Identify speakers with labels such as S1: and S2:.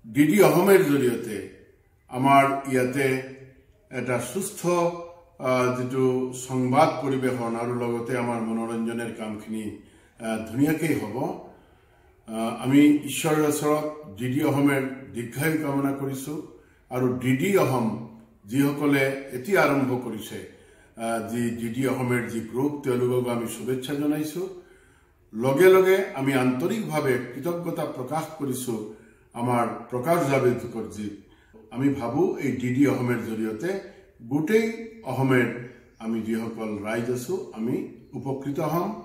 S1: DD অসমের জৰিয়তে আমাৰ ইয়াতে এটা সুস্থ যেটো সংবাদ পৰিবেশন আৰু লগতে আমাৰ মনোৰঞ্জনৰ কামখিনি ধুনিয়াকৈ হ'ব। আমি ঈশ্বৰৰ ওচৰত ডিডি অসমেৰ দীৰ্ঘায়ু কামনা কৰিছো আৰু ডিডি অসম যিসকলে এতিয়া আৰম্ভ কৰিছে যি ডিডি অসমেৰ যি গ্ৰুপ তেওঁলোকক আমি শুভেচ্ছা জনাইছো। লগে লগে আমি আন্তৰিকভাৱে কৃতজ্ঞতা প্ৰকাশ কৰিছো আমাৰ প্ৰকাশ জাভেদকর জি। আমি ভাবো এই ডিডি অসমেৰ জৰিয়তে গোটেই অসমেৰ আমি যিসকল ৰাইজ আছো আমি উপকৃত হম।